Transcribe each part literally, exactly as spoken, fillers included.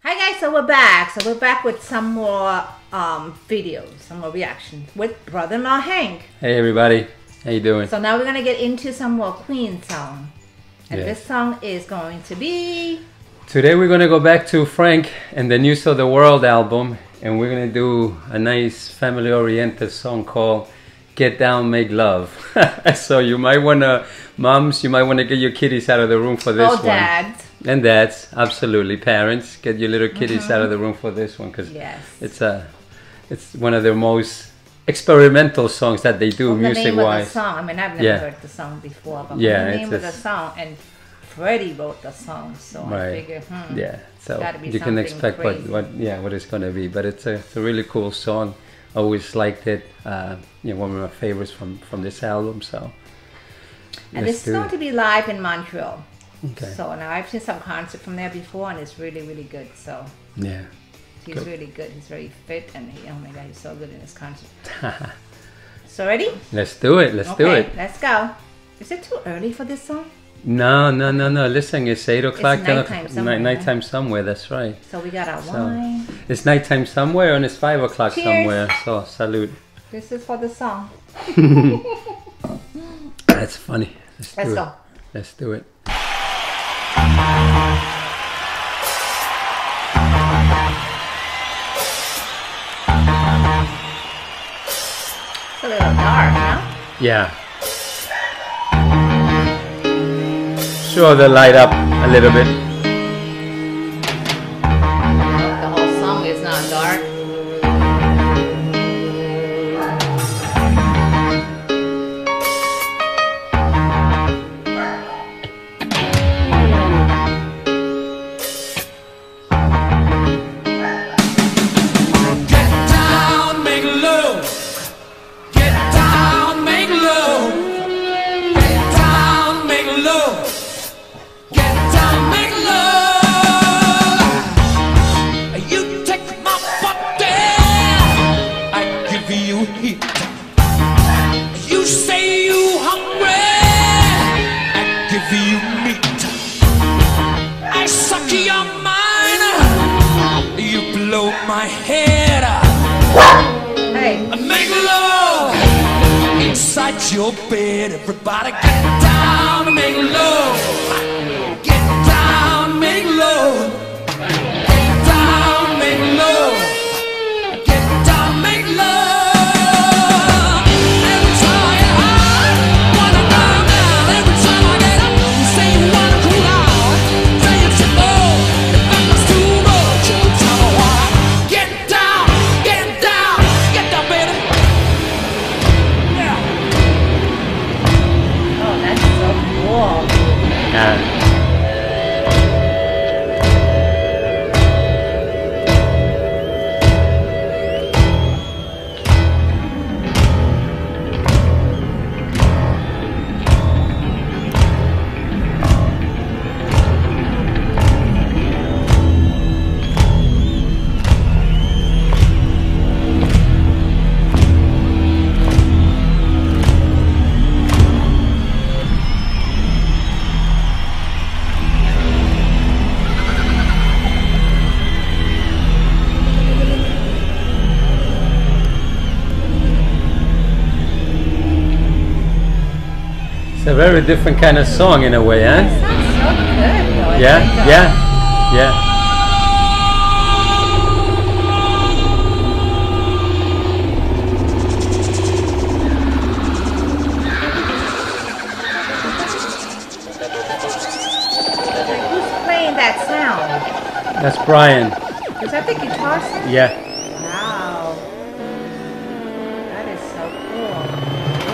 Hi guys, so we're back. So we're back with some more um, videos, some more reactions with brother-in-law Hank. Hey everybody, how you doing? So now we're gonna get into some more Queen song, and yes. this song is going to be. Today we're gonna go back to Frank and the News of the World album, and we're gonna do a nice family-oriented song called "Get Down, Make Love." So you might wanna, moms, you might wanna get your kiddies out of the room for this oh, one. dads. And dads, absolutely. Parents, get your little kiddies Mm-hmm. out of the room for this one, because yes. it's a, it's one of their most experimental songs that they do, well, music-wise. The name of the song. I mean, I've never yeah. heard the song before, but yeah, the name it's of the song, and Freddie wrote the song, so right. I figure, hmm, yeah, so you can expect what, what, yeah, what it's gonna be. But it's a, it's a really cool song. Always liked it. Uh, you know, one of my favorites from from this album. So, and this is going to be live in Montreal. Okay. So now I've seen some concert from there before, and it's really, really good. So yeah, he's good. really good. He's very fit, and he, oh my God, he's so good in his concert. So ready? Let's do it. Let's okay, do it. Let's go. Is it too early for this song? No, no, no, no. Listen, it's eight o'clock. It's nighttime somewhere. Nighttime somewhere. That's right. So we got our so, wine. It's nighttime somewhere, and it's five o'clock somewhere. So salute. This is for the song. That's funny. Let's, Let's do go. It. Let's do it. It's a little dark, huh? Yeah. Sure, the light up a little bit. The whole song is not dark. You say you hungry, I give you meat. I suck your mind, you blow my head. Hey. I make love inside your bed. Everybody get down and make love. Get down, make love. Get down, make love. Get down, make love. It's a very different kind of song in a way, eh? It sounds so good, though. Yeah, like yeah, yeah. Like, who's playing that sound? That's Brian. Is that the guitar sound? Yeah. Wow. That is so cool.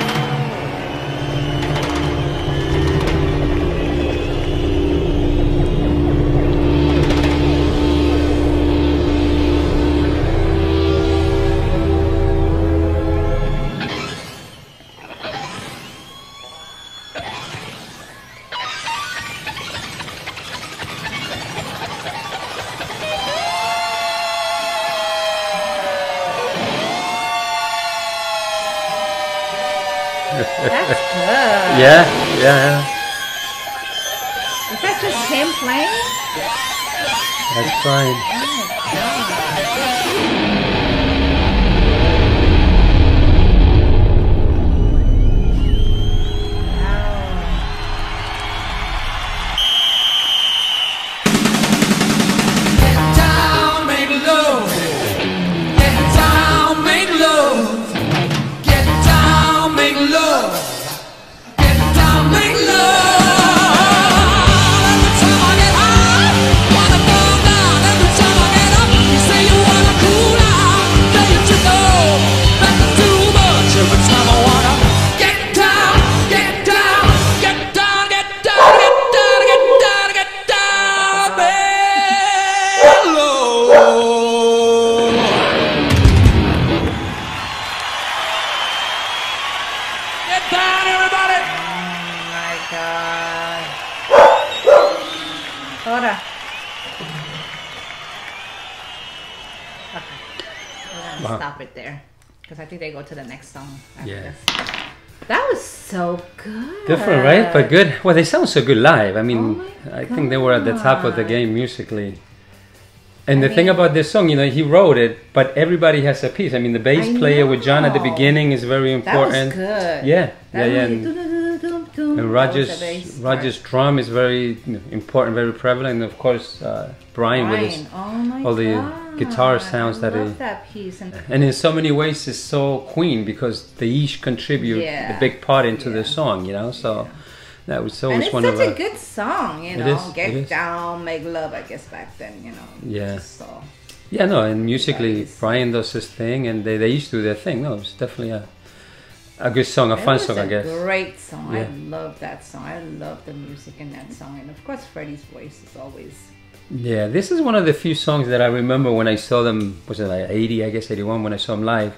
That's good. Yeah, yeah, yeah. Is that just him playing? That's fine. Ahora. Okay. We're gonna Wow. stop it there because I think they go to the next song. after Yeah. this. That was so good. Different, right? But good. Well, they sound so good live. I mean, Oh my I think they were at the top of the God. game musically. And I the thing mean- about this song, you know, he wrote it, but everybody has a piece. I mean, the bass I player with John at the know. beginning is very That was important. good. Yeah, That yeah, yeah. really And, doo-doo-doo-doo-doo. and That was Roger's the bass Roger's part. drum is very you know, important, very prevalent. And of course, uh, Brian, with his, Brian, oh my all the God. guitar sounds I that love he- that piece. And and in so many ways, it's so Queen because they each contribute Yeah. a big part into Yeah. the song. You know, so that was And always it's one such of a the. good song, you It know. is, it Get is. down, make love. I guess back then, you know. Yeah. So Yeah, no, and musically, Nice. Brian does his thing, and they, they each do their thing. No, it's definitely a a good song, a it fun was song, a I guess. great song. Yeah. I love that song. I love the music in that song, and of course, Freddie's voice is always. Yeah, this is one of the few songs that I remember when I saw them. Was it like eighty? I guess eighty-one when I saw them live.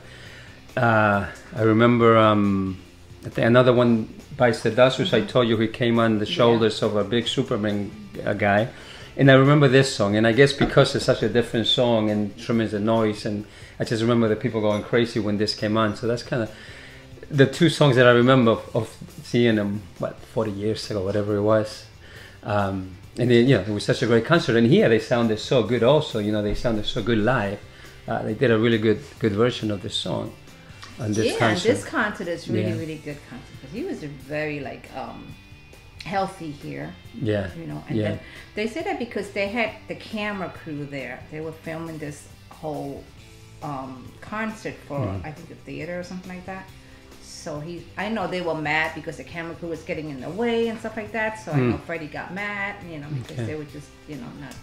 Uh, I remember um, I think another one by Sedasus. I told you he came on the shoulders of a big Superman uh, guy. And I remember this song, and I guess because it's such a different song and tremendous noise, and I just remember the people going crazy when this came on. So that's kind of the two songs that I remember of, of seeing them, what, forty years ago, whatever it was. Um, and then, you know, it was such a great concert. And here they sounded so good also, you know, they sounded so good live. Uh, they did a really good good version of this song on this yeah, concert. and this concert is really, Yeah. really good concert because he was a very like um, healthy here. yeah, You know, and yeah. then they say that because they had the camera crew there. They were filming this whole um, concert for Mm-hmm. I think a theater or something like that. So he, I know they were mad because the camera crew was getting in the way and stuff like that. So I know Freddie got mad, you know, because Mm. Okay. they were just, you know, not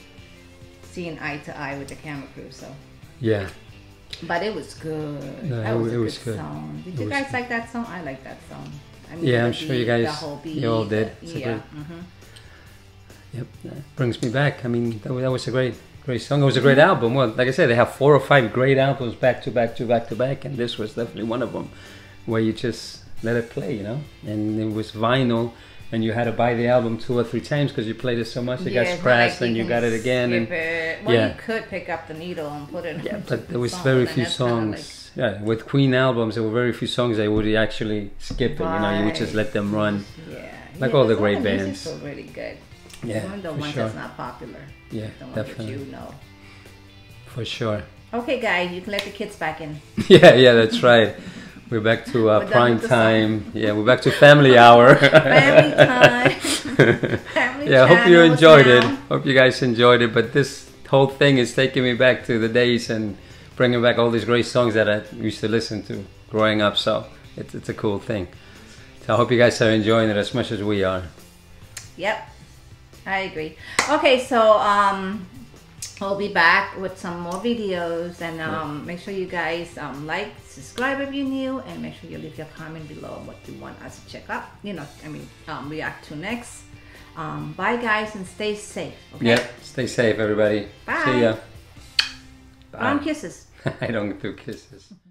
seeing eye to eye with the camera crew. So, yeah. but it was good. No, that it- was a it good, was good. song. Did It you was guys good. like that song? I like that song. I mean, Yeah, the I'm sure you beat, the guys- whole beat, you all did. the- It's a yeah. great- hmm Yep, that brings me back. I mean, that was, that was a great, great song. It was a great album. Well, like I said, they have four or five great albums back to back to back to back, and this was definitely one of them, where you just let it play, you know. And it was vinyl, and you had to buy the album two or three times because you played it so much it Yeah, got it's not like scratched, and you can got it again. skip And it. Well, yeah. you could pick up the needle and put it. yeah, into but the there was song, very and few that's kinda songs. Yeah, with Queen albums, there were very few songs they would actually skip it. You know, you would just let them run. Like, yeah, Like yeah, all the but great some of the music's bands. still really good. Yeah, Some of the for ones sure. that's not popular. Yeah, the ones definitely. that you know. For sure. Okay, guys, you can let the kids back in. Yeah, yeah, that's right. We're back to uh, We're done prime with the song. time. Yeah, we're back to family hour. Family time. Family Yeah, I hope you channels enjoyed it. now. Hope you guys enjoyed it. But this whole thing is taking me back to the days and bringing back all these great songs that I used to listen to growing up. So it's, it's a cool thing. So I hope you guys are enjoying it as much as we are. Yep, I agree. Okay, so um, we'll be back with some more videos, and um, make sure you guys um, like, subscribe if you're new, and make sure you leave your comment below what you want us to check out. You know, I mean, um, react to next. Um, bye, guys, and stay safe. Okay? Yeah, stay safe, everybody. Bye. See ya. Arm Bye. kisses. I don't do kisses.